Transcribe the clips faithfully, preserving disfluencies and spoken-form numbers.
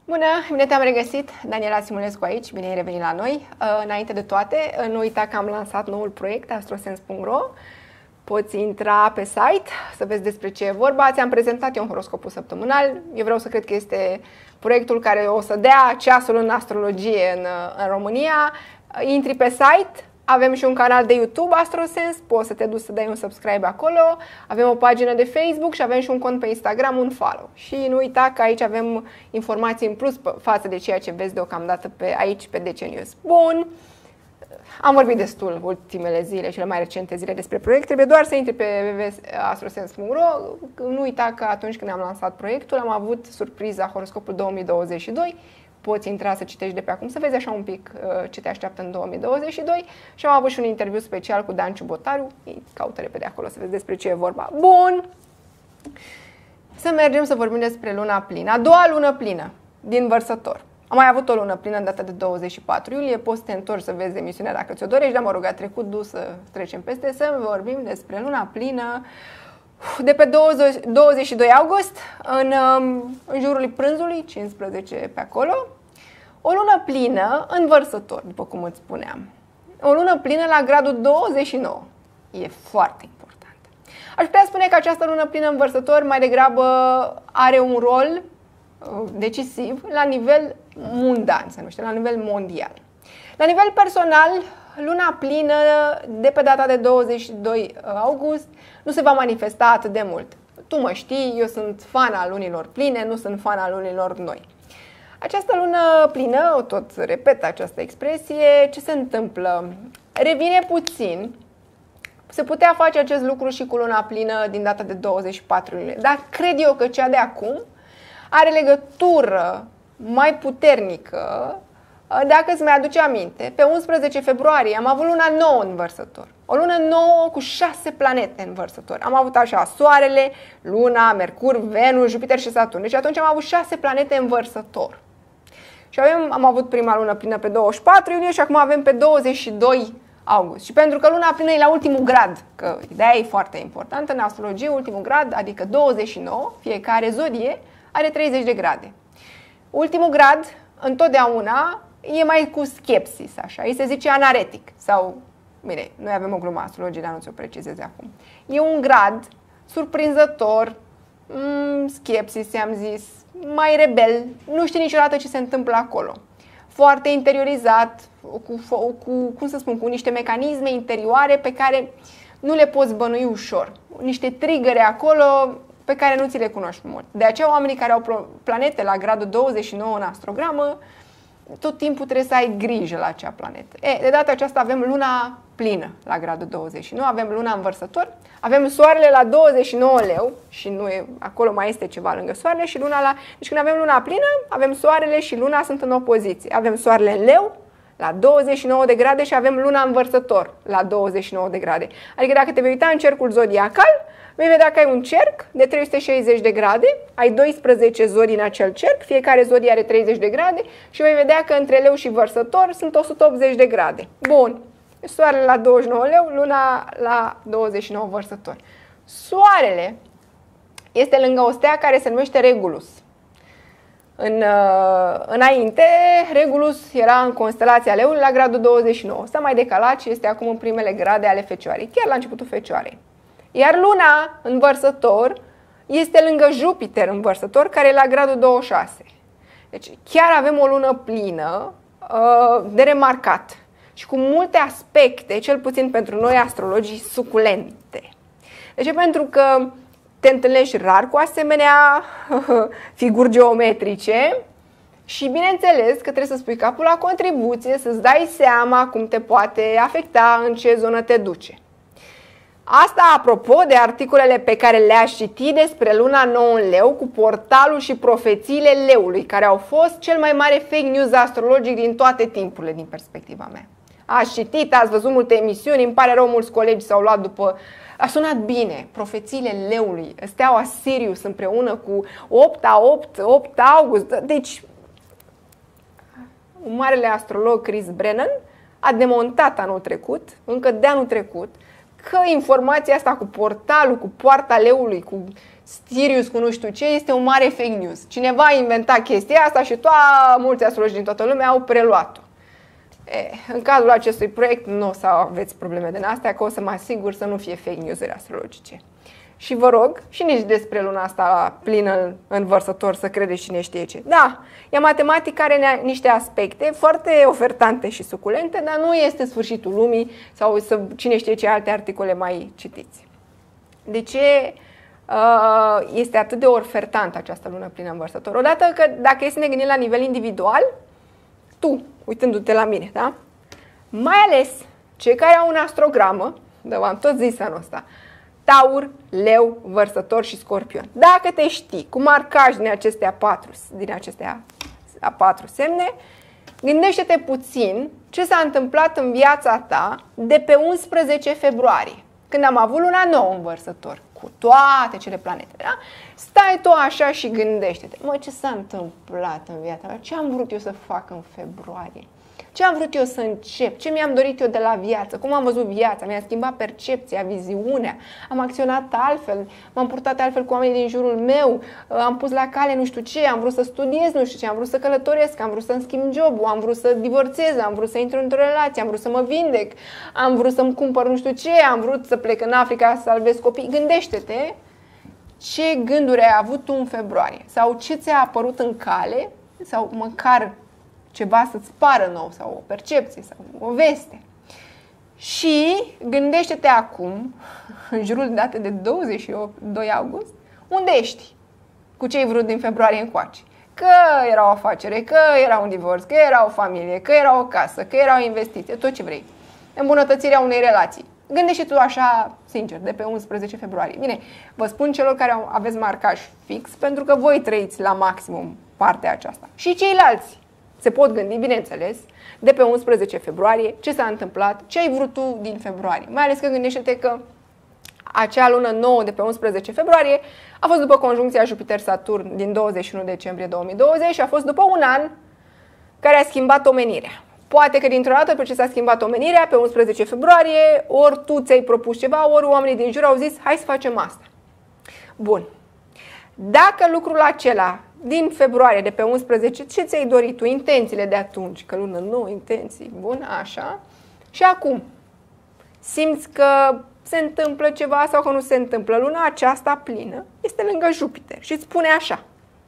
Bună, bine te-am regăsit! Daniela Simulescu aici, bine ai revenit la noi. Înainte de toate, nu uita că am lansat noul proiect, astrosens punct ro. Poți intra pe site să vezi despre ce e vorba. Ți-am prezentat eu un horoscopul săptămânal. Eu vreau să cred că este proiectul care o să dea ceasul în astrologie în, în România. Intri pe site. Avem și un canal de YouTube, Astrosens, poți să te duci să dai un subscribe acolo, avem o pagină de Facebook și avem și un cont pe Instagram, un follow. Și nu uita că aici avem informații în plus față de ceea ce vezi deocamdată pe, aici pe D C News. Bun, am vorbit destul ultimele zile, cele mai recente zile despre proiect, trebuie doar să intri pe w w w punct astrosens punct ro. Nu uita că atunci când am lansat proiectul am avut surpriza horoscopul două mii douăzeci și doi. Poți intra să citești de pe acum, să vezi așa un pic uh, ce te așteaptă în două mii douăzeci și doi. Și am avut și un interviu special cu Dan Ciubotariu. Caută repede acolo să vezi despre ce e vorba. Bun! Să mergem să vorbim despre luna plină. A doua lună plină din Vărsător. Am mai avut o lună plină în data de douăzeci și patru iulie. Poți să te întorci să vezi emisiunea dacă ți-o dorești. Dar mă rog, a trecut dus să trecem peste, să vorbim despre luna plină de pe douăzeci și doi august, în, în jurul prânzului, cincisprezece pe acolo. O lună plină în Vărsător, după cum îți spuneam. O lună plină la gradul douăzeci și nouă. E foarte important. Aș putea spune că această lună plină în Vărsător mai degrabă are un rol decisiv la nivel mundan, se numește, la nivel mondial. La nivel personal, luna plină de pe data de douăzeci și doi august nu se va manifesta atât de mult. Tu mă știi, eu sunt fan al lunilor pline, nu sunt fan al lunilor noi. Această lună plină, o tot repet această expresie, ce se întâmplă? Revine puțin. Se putea face acest lucru și cu luna plină din data de douăzeci și patru iulie, dar cred eu că cea de acum are legătură mai puternică. Dacă îți mai aduce aminte, pe unsprezece februarie am avut luna nouă în Vărsător. O lună nouă cu șase planete în Vărsător. Am avut așa Soarele, Luna, Mercur, Venus, Jupiter și Saturn. Deci atunci am avut șase planete în Vărsător. Și avem, am avut prima lună plină pe douăzeci și patru iulie și acum avem pe douăzeci și doi august. Și pentru că luna plină e la ultimul grad, că ideea e foarte importantă în astrologie, ultimul grad, adică douăzeci și nouă, fiecare zodie are treizeci de grade. Ultimul grad, întotdeauna, e mai cu skepsis, așa, îi se zice anaretic sau, bine, noi avem o glumă astrologie, dar nu ți-o precizez acum. E un grad surprinzător, mm, skepsis, am zis, mai rebel, nu știi niciodată ce se întâmplă acolo. Foarte interiorizat, cu, cu, cum să spun, cu niște mecanisme interioare pe care nu le poți bănui ușor. Niște trigăre acolo pe care nu ți le cunoști mult. De aceea oamenii care au planete la gradul douăzeci și nouă în astrogramă, tot timpul trebuie să ai grijă la acea planetă. E, de data aceasta avem luna plină la gradul douăzeci și nouă, avem luna în Vărsător, avem soarele la douăzeci și nouă leu și nu e, acolo mai este ceva lângă soarele și luna la... Deci când avem luna plină, avem soarele și luna sunt în opoziție. Avem soarele în leu la douăzeci și nouă de grade și avem luna în Vărsător la douăzeci și nouă de grade. Adică dacă te vei uita în cercul zodiacal, vei vedea că ai un cerc de trei sute șaizeci de grade, ai doisprezece zodii în acel cerc, fiecare zodie are treizeci de grade și vei vedea că între leu și Vărsător sunt o sută optzeci de grade. Bun, soarele la douăzeci și nouă leu, luna la douăzeci și nouă Vărsător. Soarele este lângă o stea care se numește Regulus. În, înainte, Regulus era în constelația Leului la gradul douăzeci și nouă. S-a mai decalat și este acum în primele grade ale Fecioarei, chiar la începutul Fecioarei. Iar luna în Vărsător este lângă Jupiter în Vărsător, care e la gradul douăzeci și șase. Deci chiar avem o lună plină uh, de remarcat și cu multe aspecte, cel puțin pentru noi astrologii, suculente. De ce? Pentru că te întâlnești rar cu asemenea figuri geometrice și bineînțeles că trebuie să spui capul la contribuție, să-ți dai seama cum te poate afecta, în ce zonă te duce. Asta apropo de articolele pe care le-aș citi despre luna nouă în leu cu portalul și profețiile leului, care au fost cel mai mare fake news astrologic din toate timpurile, din perspectiva mea. Ați citit, ați văzut multe emisiuni, îmi pare rău, mulți colegi s-au luat după... A sunat bine, profețiile leului, steaua Sirius împreună cu opt a opt, opt august. Deci, un marele astrolog Chris Brennan a demontat anul trecut, încă de anul trecut, că informația asta cu portalul, cu poarta leului, cu Sirius cu nu știu ce, este un mare fake news. Cineva a inventat chestia asta și toa, mulți astrologi din toată lumea au preluat-o. E, în cazul acestui proiect nu o să aveți probleme din astea, că o să mă asigur să nu fie fake news-uri astrologice. Și vă rog, și nici despre luna asta plină în Vărsător să credeți cine știe ce. Da, e matematică, are niște aspecte foarte ofertante și suculente, dar nu este sfârșitul lumii sau să, cine știe ce alte articole mai citiți. De ce uh, este atât de ofertantă această lună plină în Vărsător? Odată că dacă e să ne gândim la nivel individual, tu, uitându-te la mine, da? Mai ales cei care au un astrogramă, da, v-am tot zis anul ăsta, Taur, Leu, Vărsător și Scorpion. Dacă te știi cu marcaj din acestea patru, din acestea a patru semne, gândește-te puțin ce s-a întâmplat în viața ta de pe unsprezece februarie, când am avut luna nouă în Vărsător, cu toate cele planete, da? Stai tu așa și gândește-te, mă, ce s-a întâmplat în viața mea? Ce am vrut eu să fac în februarie? Ce am vrut eu să încep? Ce mi-am dorit eu de la viață? Cum am văzut viața? Mi-a schimbat percepția, viziunea. Am acționat altfel, m-am purtat altfel cu oamenii din jurul meu, am pus la cale nu știu ce, am vrut să studiez nu știu ce, am vrut să călătoresc, am vrut să-mi schimb jobul, am vrut să divorțez, am vrut să intru într-o relație, am vrut să mă vindec, am vrut să-mi cumpăr nu știu ce, am vrut să plec în Africa să salvez copii. Gândește-te ce gânduri ai avut tu în februarie sau ce ți-a apărut în cale sau măcar ceva să-ți pară nou sau o percepție sau o veste. Și gândește-te acum, în jurul de date de douăzeci și doi august, unde ești? Cu ce ai vrut din februarie încoace? Că era o afacere, că era un divorț, că era o familie, că era o casă, că era o investiție, tot ce vrei. Îmbunătățirea unei relații. Gândește-te tu așa, sincer, de pe unsprezece februarie. Bine, vă spun celor care aveți marcaj fix, pentru că voi trăiți la maximum partea aceasta. Și ceilalți se pot gândi, bineînțeles, de pe unsprezece februarie, ce s-a întâmplat, ce ai vrut tu din februarie. Mai ales că gândește-te că acea lună nouă de pe unsprezece februarie a fost după conjuncția Jupiter-Saturn din douăzeci și unu decembrie două mii douăzeci și a fost după un an care a schimbat omenirea. Poate că dintr-o dată, pe ce s-a schimbat omenirea, pe unsprezece februarie, ori tu ți-ai propus ceva, ori oamenii din jur au zis, hai să facem asta. Bun. Dacă lucrul acela din februarie, de pe unsprezece, ce ți-ai dorit tu? Intențiile de atunci, că lună nouă, intenții, bun, așa. Și acum, simți că se întâmplă ceva sau că nu se întâmplă. Luna aceasta plină este lângă Jupiter și îți spune așa.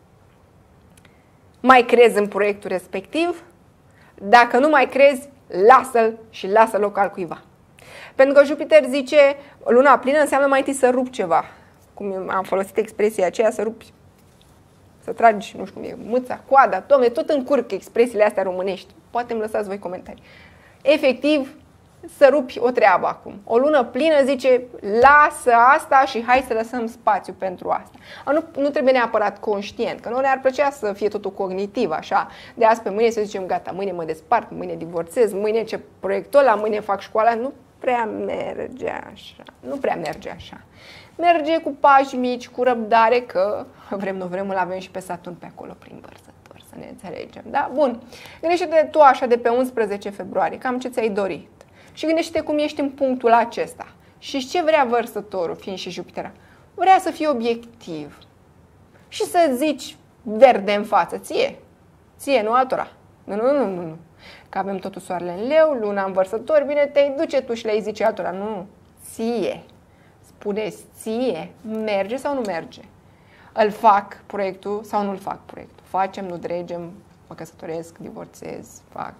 Mai crezi în proiectul respectiv? Dacă nu mai crezi, lasă-l și lasă loc al cuiva. Pentru că Jupiter zice, luna plină înseamnă mai întâi să rupi ceva. Cum am folosit expresia aceea, să rupi, să tragi, nu știu cum e, mâța, coada, domne, tot încurc expresiile astea românești. Poate îmi lăsați voi comentarii. Efectiv, să rupi o treabă acum. O lună plină zice, lasă asta și hai să lăsăm spațiu pentru asta. Nu, nu trebuie neapărat conștient, că nu ne-ar plăcea să fie totul cognitiv, așa. De azi pe mâine să zicem, gata, mâine mă despart, mâine divorțez, mâine ce proiectul ăla, mâine fac școala. Nu prea merge așa. Nu prea merge așa. Merge cu pași mici, cu răbdare, că vrem, nu vrem, îl avem și pe Saturn pe acolo prin Vărsător, să ne înțelegem. Da? Bun. Gândește-te tu așa de pe unsprezece februarie, cam ce ți-ai dorit. Și gândește-te cum ești în punctul acesta. Și ce vrea Vărsătorul, fiind și Jupiter? Vrea să fii obiectiv. Și să zici verde în față. Ție. Ție, nu altora. Nu, nu, nu, nu. Că avem totul soarele în Leu, luna în Vărsător, bine, te duce tu și le-ai zice altora. Nu, ție. Spune-ți ție, merge sau nu merge? Îl fac proiectul sau nu îl fac proiectul? Facem, nu dregem, mă căsătoresc, divorțez, fac...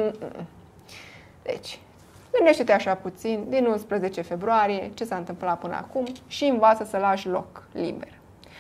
Deci, gândește-te așa puțin, din unsprezece februarie, ce s-a întâmplat până acum și învață să lași loc liber.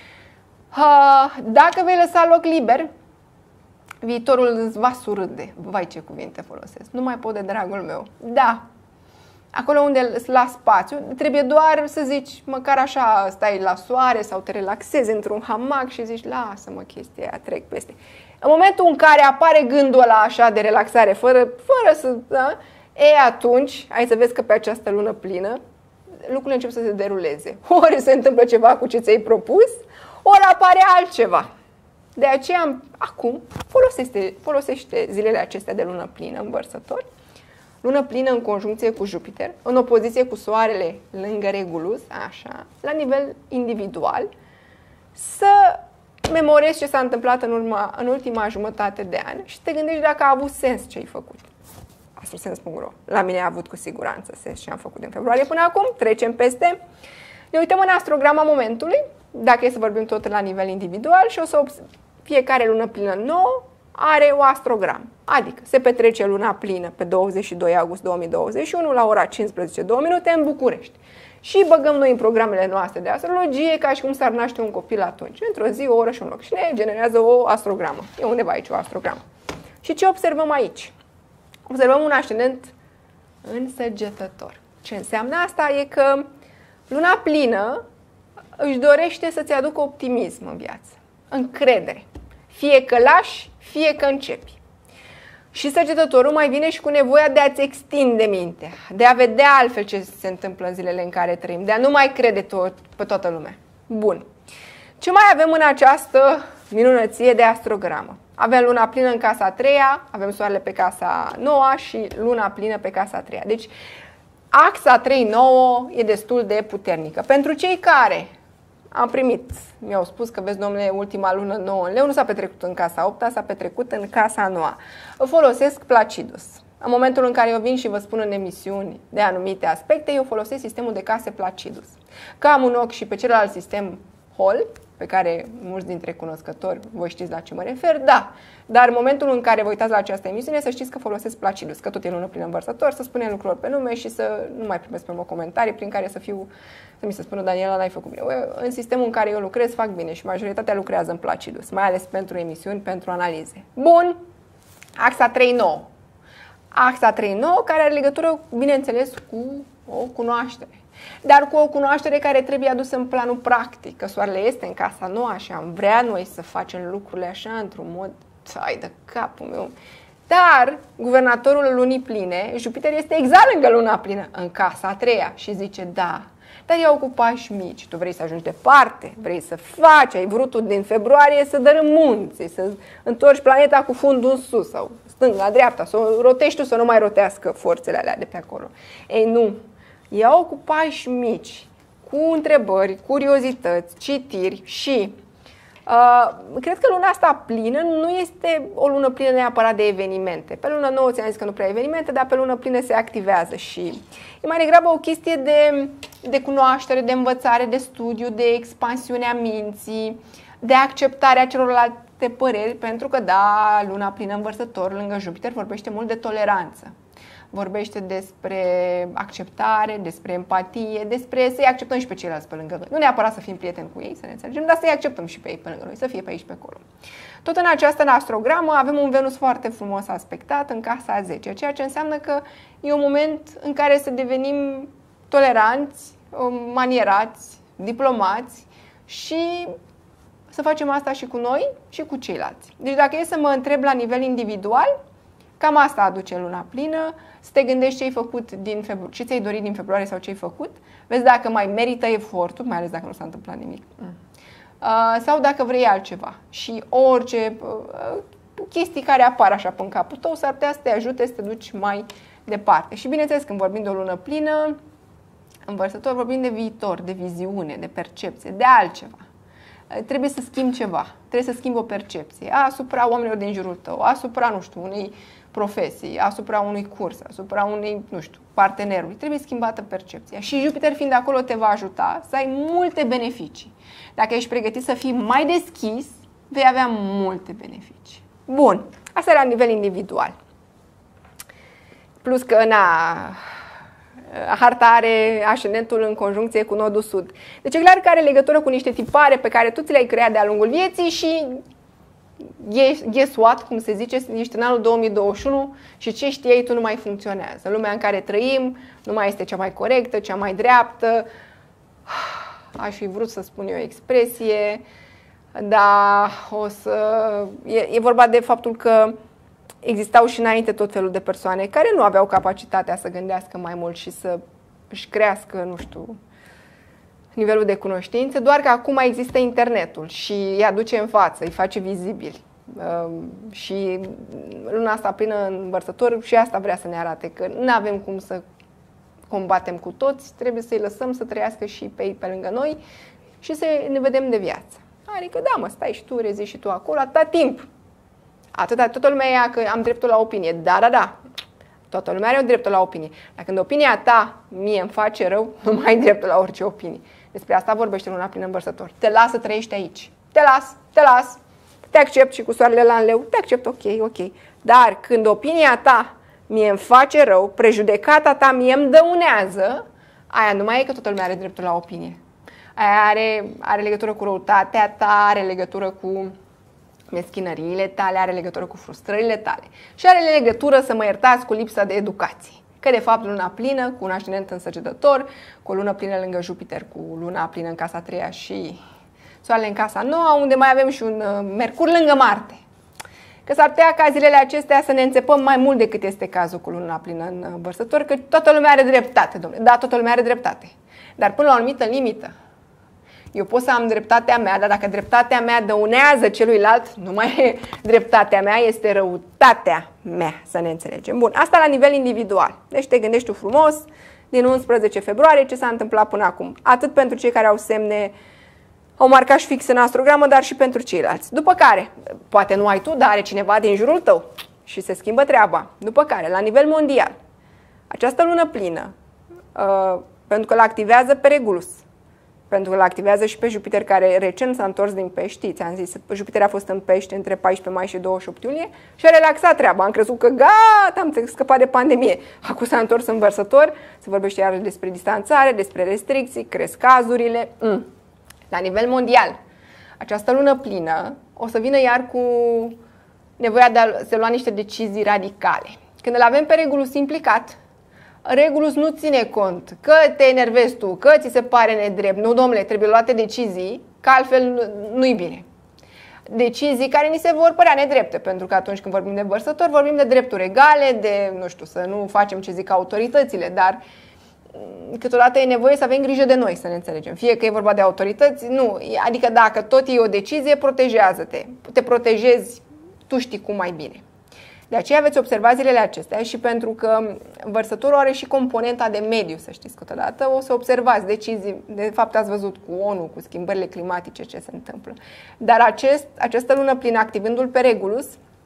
Dacă vei lăsa loc liber, viitorul îți va surâde. Vai, ce cuvinte folosesc. Nu mai pot de dragul meu. Da. Acolo unde îți las spațiu, trebuie doar să zici, măcar așa stai la soare sau te relaxezi într-un hamac și zici, lasă-mă chestia aia, trec peste. În momentul în care apare gândul ăla așa de relaxare, fără, fără să... Da, e, atunci, ai să vezi că pe această lună plină, lucrurile încep să se deruleze. Ori se întâmplă ceva cu ce ți-ai propus, ori apare altceva. De aceea, acum, folosește, folosește zilele acestea de lună plină în Vărsător, lună plină în conjuncție cu Jupiter, în opoziție cu Soarele lângă Regulus, așa, la nivel individual, să memorezi ce s-a întâmplat în, urma, în ultima jumătate de an și te gândești dacă a avut sens ce ai făcut. astrosens punct ro. La mine a avut cu siguranță sens ce am făcut în februarie până acum. Trecem peste. Ne uităm în astrograma momentului, dacă e să vorbim tot la nivel individual și o să observ. Fiecare lună plină nouă are o astrogramă. Adică se petrece luna plină pe douăzeci și doi august două mii douăzeci și unu la ora cincisprezece două minute în București. Și băgăm noi în programele noastre de astrologie ca și cum s-ar naște un copil atunci. Într-o zi, o oră și un loc. Și ne generează o astrogramă. E undeva aici o astrogramă. Și ce observăm aici? Observăm un ascendent însăgetător. Ce înseamnă asta? E că luna plină își dorește să-ți aducă optimism în viață, încredere. Fie că lași, fie că începi. Și săgetătorul mai vine și cu nevoia de a-ți extinde mintea, de a vedea altfel ce se întâmplă în zilele în care trăim, de a nu mai crede tot, pe toată lumea. Bun. Ce mai avem în această minunăție de astrogramă? Avem luna plină în casa a treia, avem soarele pe casa noua și luna plină pe casa a treia. Deci, axa trei nouă e destul de puternică. Pentru cei care am primit, mi-au spus că, vezi, domnule, ultima lună nouă în leu nu s-a petrecut în casa a opta, s-a petrecut în casa a noua. Folosesc Placidus. În momentul în care eu vin și vă spun în emisiuni de anumite aspecte, eu folosesc sistemul de case Placidus. Că am un ochi și pe celălalt sistem Hall, pe care mulți dintre cunoscători voi știți la ce mă refer, da. Dar în momentul în care vă uitați la această emisiune, să știți că folosesc Placidus, că tot e lună plină învărsător, să spunem lucruri pe nume și să nu mai primesc pe urmă comentarii prin care să fiu, să mi se spună, Daniela, n-ai făcut bine. În sistemul în care eu lucrez, fac bine și majoritatea lucrează în Placidus, mai ales pentru emisiuni, pentru analize. Bun, axa trei nouă. Axa trei nouă care are legătură, bineînțeles, cu o cunoaștere. Dar cu o cunoaștere care trebuie adusă în planul practic, că soarele este în casa nouă și am vrea noi să facem lucrurile așa într-un mod, ai de capul meu. Dar guvernatorul lunii pline, Jupiter, este exact lângă luna plină, în casa a treia și zice, da, dar iau cu pași mici, tu vrei să ajungi departe, vrei să faci, ai vrut tu din februarie să dărâm munții, să întorci planeta cu fundul în sus sau stânga, dreapta, să o rotești tu, să nu mai rotească forțele alea de pe acolo. Ei, nu. Iau cu pași mici, cu întrebări, curiozități, citiri și uh, cred că luna asta plină nu este o lună plină neapărat de evenimente. Pe luna nouă ți-am zis că nu prea evenimente, dar pe lună plină se activează și e mai degrabă o chestie de, de cunoaștere, de învățare, de studiu, de expansiune a minții, de acceptarea celorlalte păreri, pentru că, da, luna plină învărsător lângă Jupiter vorbește mult de toleranță. Vorbește despre acceptare, despre empatie, despre să-i acceptăm și pe ceilalți pe lângă noi. Nu neapărat să fim prieteni cu ei, să ne înțelegem, dar să-i acceptăm și pe ei pe lângă noi, să fie pe aici pe acolo. Tot în această astrogramă avem un Venus foarte frumos aspectat în casa a zece, ceea ce înseamnă că e un moment în care să devenim toleranți, manierați, diplomați și să facem asta și cu noi și cu ceilalți. Deci dacă e să mă întreb la nivel individual, cam asta aduce luna plină, să te gândești ce ai făcut din februarie, ce ți-ai dorit din februarie sau ce ai făcut, vezi dacă mai merită efortul, mai ales dacă nu s-a întâmplat nimic, uh, sau dacă vrei altceva. Și orice uh, chestii care apar așa pe capul tău s-ar putea să te ajute să te duci mai departe. Și bineînțeles, când vorbim de o lună plină, învărsător, vorbim de viitor, de viziune, de percepție, de altceva. Trebuie să schimbi ceva, trebuie să schimbi o percepție asupra oamenilor din jurul tău, asupra, nu știu, unei profesii, asupra unui curs, asupra unui, nu știu, partenerului. Trebuie schimbată percepția. Și Jupiter fiind acolo te va ajuta să ai multe beneficii. Dacă ești pregătit să fii mai deschis, vei avea multe beneficii. Bun, asta e la nivel individual. Plus că, na, harta are ascendentul în conjuncție cu nodul sud. Deci e clar că are legătură cu niște tipare pe care tu ți le-ai creat de-a lungul vieții și guess what, cum se zice, ești în anul două mii douăzeci și unu și ce știai tu nu mai funcționează. Lumea în care trăim nu mai este cea mai corectă, cea mai dreaptă. Aș fi vrut să spun eu o expresie, dar o să... E, e vorba de faptul că existau și înainte tot felul de persoane care nu aveau capacitatea să gândească mai mult și să își crească, nu știu, nivelul de cunoștințe, doar că acum există internetul și îi aduce în față, îi face vizibili. Și luna asta plină în vărsător și asta vrea să ne arate, că nu avem cum să combatem cu toți, trebuie să-i lăsăm să trăiască și pe ei pe lângă noi și să ne vedem de viață. Adică da, mă, stai și tu, reziști și tu acolo, atâta timp. Atâta, toată lumea ia că am dreptul la opinie. Da, da, da. Toată lumea are dreptul la opinie. Dar când opinia ta mie îmi face rău, nu mai ai dreptul la orice opinie. Despre asta vorbește Luna plină în Vărsător. Te las să trăiești aici. Te las, te las. Te accept și cu soarele la în leu. Te accept, ok, ok. Dar când opinia ta mie îmi face rău, prejudecata ta mie îmi dăunează, aia nu mai e că toată lumea are dreptul la opinie. Aia are, are legătură cu răutatea ta, are legătură cu meschinăriile tale, are legătură cu frustrările tale. Și are legătură, să mă iertați, cu lipsa de educație. Că de fapt luna plină, cu un ascendent însăgetător, cu o lună plină lângă Jupiter, cu luna plină în casa a treia și soarele în casa a noua, unde mai avem și un Mercur lângă Marte. Că s-ar putea ca zilele acestea să ne înțepăm mai mult decât este cazul cu luna plină în Vărsător, că toată lumea are dreptate, domnule. Da, toată lumea are dreptate. Dar până la o anumită limită. Eu pot să am dreptatea mea, dar dacă dreptatea mea dăunează celuilalt, nu mai e dreptatea mea, este răutatea mea, să ne înțelegem. Bun, asta la nivel individual. Deci te gândești tu frumos, din unsprezece februarie, ce s-a întâmplat până acum. Atât pentru cei care au semne, au marcaș fix în astrogramă, dar și pentru ceilalți. După care, poate nu ai tu, dar are cineva din jurul tău și se schimbă treaba. După care, la nivel mondial, această lună plină, uh, pentru că îl activează pe Regulus, pentru că îl activează și pe Jupiter, care recent s-a întors din Pești. Ți-am zis, Jupiter a fost în Pești între paisprezece mai și douăzeci și opt iulie și a relaxat treaba. Am crezut că gata, am scăpat de pandemie. Acum s-a întors în Vărsător, se vorbește iar despre distanțare, despre restricții, cresc cazurile. Mm. La nivel mondial, această lună plină o să vină iar cu nevoia de a se lua niște decizii radicale. Când îl avem pe Regulus implicat, Regulus nu ține cont că te enervezi tu, că ți se pare nedrept. Nu, domnule, trebuie luate decizii, că altfel nu-i bine. Decizii care ni se vor părea nedrepte, pentru că atunci când vorbim de Vărsător, vorbim de drepturi egale, de, nu știu, să nu facem ce zic autoritățile, dar câteodată e nevoie să avem grijă de noi, să ne înțelegem. Fie că e vorba de autorități, nu. Adică dacă tot e o decizie, protejează-te. Te protejezi, tu știi cum mai bine. De aceea veți observa zilele acestea și pentru că Vărsătorul are și componenta de mediu, să știți câteodată, o să observați decizii, de fapt ați văzut cu ONU, cu schimbările climatice ce se întâmplă. Dar acest, această lună plină, activându-l pe Regulus,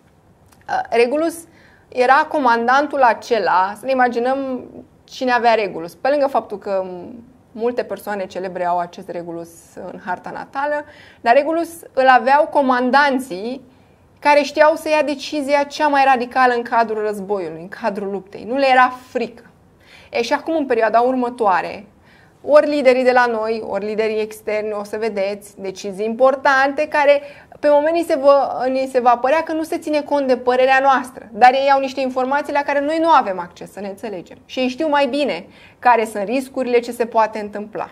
Regulus era comandantul acela, să ne imaginăm cine avea Regulus. Pe lângă faptul că multe persoane celebre au acest Regulus în harta natală, dar Regulus îl aveau comandanții care știau să ia decizia cea mai radicală în cadrul războiului, în cadrul luptei. Nu le era frică. E, și acum, în perioada următoare, ori liderii de la noi, ori liderii externi, o să vedeți decizii importante care pe moment ni se, va, ni se va părea că nu se ține cont de părerea noastră. Dar ei au niște informații la care noi nu avem acces, să ne înțelegem. Și ei știu mai bine care sunt riscurile, ce se poate întâmpla.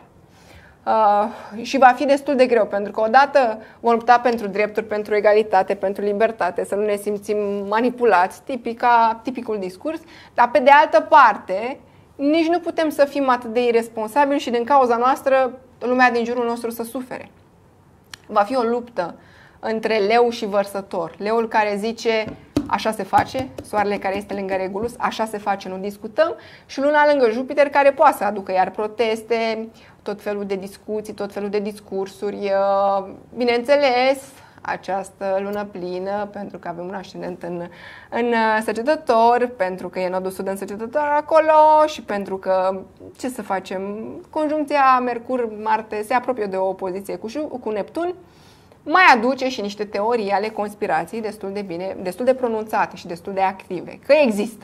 Uh, și va fi destul de greu, pentru că odată vom lupta pentru drepturi, pentru egalitate, pentru libertate, să nu ne simțim manipulați, tipica, tipicul discurs, dar pe de altă parte nici nu putem să fim atât de irresponsabili și din cauza noastră lumea din jurul nostru să sufere. Va fi o luptă între leu și Vărsător. Leul care zice așa se face, soarele care este lângă Regulus, așa se face, nu discutăm, și luna lângă Jupiter care poate să aducă iar proteste, tot felul de discuții, tot felul de discursuri. Bineînțeles, această lună plină, pentru că avem un ascendent în, în Săgetător, pentru că e nodul sud în Săgetător acolo și pentru că, ce să facem, conjuncția Mercur-Marte se apropie de o opoziție cu, cu Neptun, mai aduce și niște teorii ale conspirației destul de bine, destul de pronunțate și destul de active, că există.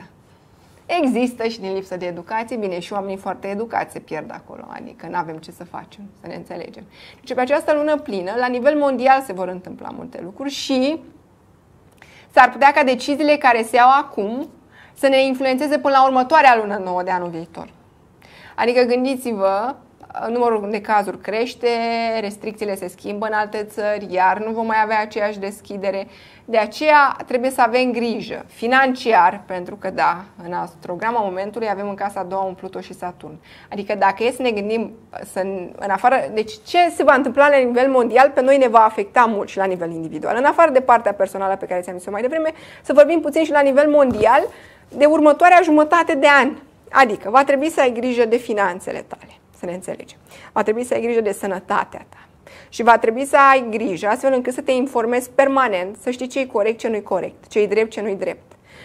Există și din lipsă de educație, bine, și oamenii foarte educați se pierd acolo, adică nu avem ce să facem, să ne înțelegem. Deci pe această lună plină, la nivel mondial se vor întâmpla multe lucruri și s-ar putea ca deciziile care se iau acum să ne influențeze până la următoarea lună nouă de anul viitor. Adică gândiți-vă, numărul de cazuri crește, restricțiile se schimbă în alte țări, iar nu vom mai avea aceeași deschidere. De aceea trebuie să avem grijă financiar, pentru că da, în astrograma momentului avem în casa a doua un Pluto și Saturn. Adică dacă e să ne gândim să, în afară, deci ce se va întâmpla la nivel mondial pe noi ne va afecta mult și la nivel individual. În afară de partea personală pe care ți-am zis-o mai devreme, să vorbim puțin și la nivel mondial de următoarea jumătate de an. Adică va trebui să ai grijă de finanțele tale. Să ne înțelegem. Va trebui să ai grijă de sănătatea ta. Și va trebui să ai grijă, astfel încât să te informezi permanent, să știi ce e corect, ce nu e corect, ce e drept, ce nu e drept.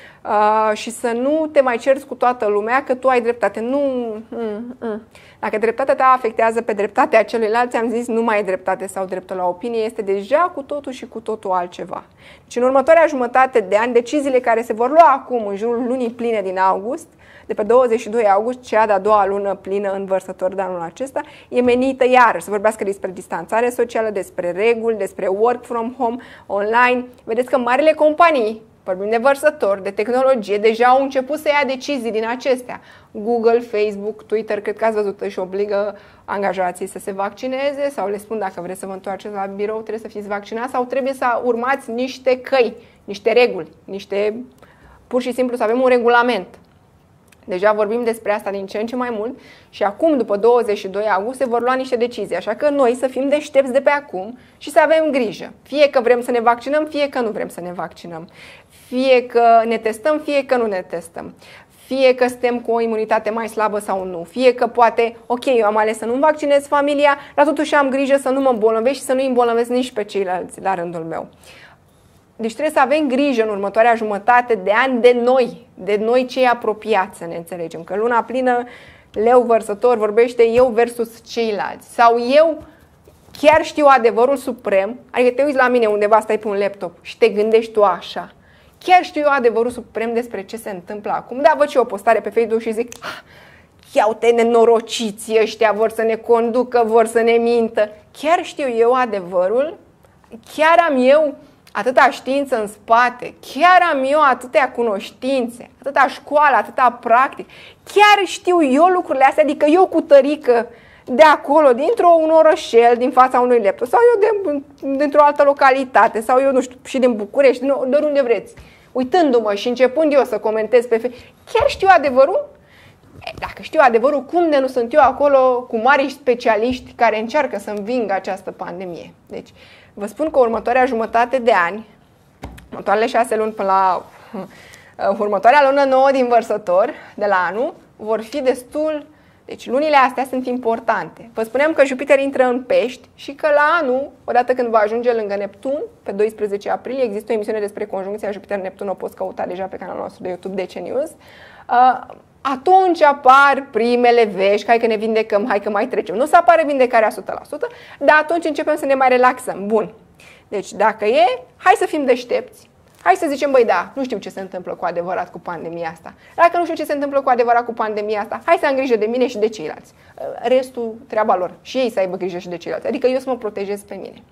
Uh, și să nu te mai cerți cu toată lumea că tu ai dreptate. Nu, mm, mm. Dacă dreptatea ta afectează pe dreptatea celuilalt, am zis, nu mai e dreptate sau dreptul la opinie, este deja cu totul și cu totul altceva. Deci în următoarea jumătate de ani, deciziile care se vor lua acum, în jurul lunii pline din august, de pe douăzeci și doi august, cea de-a doua lună plină în Vărsător de anul acesta, e menită iarăși să vorbească despre distanțare socială, despre reguli, despre work from home, online. Vedeți că marile companii, vorbim de Vărsător, de tehnologie, deja au început să ia decizii din acestea. Google, Facebook, Twitter, cred că ați văzut, își obligă angajații să se vaccineze sau le spun dacă vreți să vă întoarceți la birou, trebuie să fiți vaccinați sau trebuie să urmați niște căi, niște reguli, niște, pur și simplu să avem un regulament. Deja vorbim despre asta din ce în ce mai mult și acum, după douăzeci și doi august, se vor lua niște decizii. Așa că noi să fim deștepți de pe acum și să avem grijă. Fie că vrem să ne vaccinăm, fie că nu vrem să ne vaccinăm. Fie că ne testăm, fie că nu ne testăm. Fie că suntem cu o imunitate mai slabă sau nu. Fie că poate, ok, eu am ales să nu-mi vaccinez familia, dar totuși am grijă să nu mă îmbolnăvesc și să nu-i îmbolnăvesc nici pe ceilalți la rândul meu. Deci trebuie să avem grijă în următoarea jumătate de ani de noi, de noi cei apropiați, să ne înțelegem. Că luna plină, leu vărsător vorbește eu versus ceilalți. Sau eu chiar știu adevărul suprem, adică te uiți la mine undeva, stai pe un laptop și te gândești tu așa. Chiar știu eu adevărul suprem despre ce se întâmplă acum. Da, văd și o postare pe Facebook și zic, ah, ia uite nenorociții ăștia, vor să ne conducă, vor să ne mintă. Chiar știu eu adevărul? Chiar am eu atâta știință în spate, chiar am eu atâtea cunoștințe, atâta școală, atâta practic, chiar știu eu lucrurile astea, adică eu cu tărică de acolo, dintr-un orășel, din fața unui laptop, sau eu de, dintr-o altă localitate, sau eu, nu știu, și din București, de oriunde vreți, uitându-mă și începând eu să comentez pe Facebook, chiar știu adevărul? E, dacă știu adevărul, cum de nu sunt eu acolo cu mari specialiști care încearcă să învingă această pandemie? Deci, vă spun că următoarea jumătate de ani, următoarele șase luni până la uh, următoarea lună nouă din Vărsător, de la anul, vor fi destul. Deci lunile astea sunt importante. Vă spuneam că Jupiter intră în Pești și că la anul, odată când va ajunge lângă Neptun, pe doisprezece aprilie, există o emisiune despre conjuncția Jupiter-Neptun, o poți căuta deja pe canalul nostru de YouTube D C News. Uh, atunci apar primele vești, hai că ne vindecăm, hai că mai trecem. Nu o să apare vindecarea o sută la sută, dar atunci începem să ne mai relaxăm. Bun. Deci dacă e, hai să fim deștepți. Hai să zicem, băi, da, nu știu ce se întâmplă cu adevărat cu pandemia asta. Dacă nu știu ce se întâmplă cu adevărat cu pandemia asta, hai să am grijă de mine și de ceilalți. Restul, treaba lor. Și ei să aibă grijă și de ceilalți. Adică eu să mă protejez pe mine.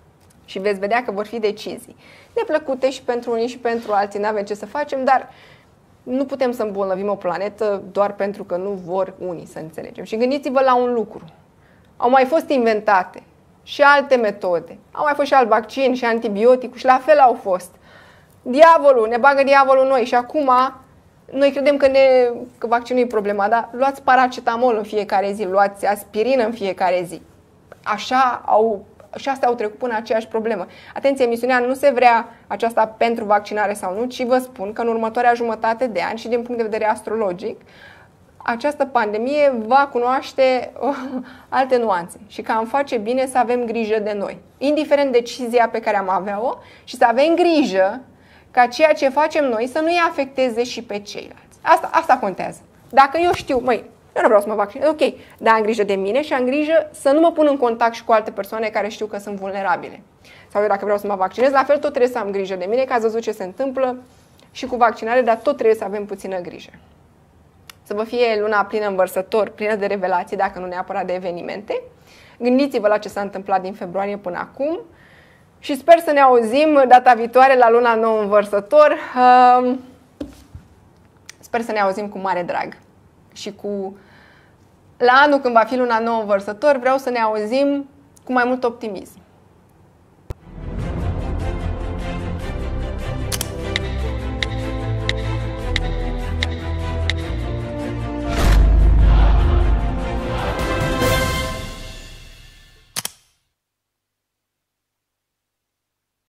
Și veți vedea că vor fi decizii neplăcute și pentru unii și pentru alții. N-avem ce să facem, dar nu putem să îmbolnăvim o planetă doar pentru că nu vor unii, să înțelegem. Și gândiți-vă la un lucru. Au mai fost inventate și alte metode. Au mai fost și alt vaccin și antibioticul și la fel au fost. Diavolul, ne bagă diavolul noi și acum noi credem că, ne, că vaccinul e problema, dar luați paracetamol în fiecare zi, luați aspirină în fiecare zi. Așa au, și astea au trecut până aceeași problemă. Atenție, emisiunea nu se vrea aceasta pentru vaccinare sau nu, ci vă spun că în următoarea jumătate de ani și din punct de vedere astrologic, această pandemie va cunoaște oh, alte nuanțe și că am face bine să avem grijă de noi, indiferent decizia pe care am avea-o, și să avem grijă ca ceea ce facem noi să nu-i afecteze și pe ceilalți. Asta, asta contează. Dacă eu știu, măi, eu nu vreau să mă vaccinez, ok, dar am grijă de mine și am grijă să nu mă pun în contact și cu alte persoane care știu că sunt vulnerabile. Sau eu dacă vreau să mă vaccinez, la fel tot trebuie să am grijă de mine, că ați văzut ce se întâmplă și cu vaccinare, dar tot trebuie să avem puțină grijă. Să vă fie luna plină în Vărsător, plină de revelații, dacă nu neapărat de evenimente. Gândiți-vă la ce s-a întâmplat din februarie până acum și sper să ne auzim data viitoare la luna nouă în Vărsător. Sper să ne auzim cu mare drag și cu... La anul când va fi luna nouă în Vărsător, vreau să ne auzim cu mai mult optimism.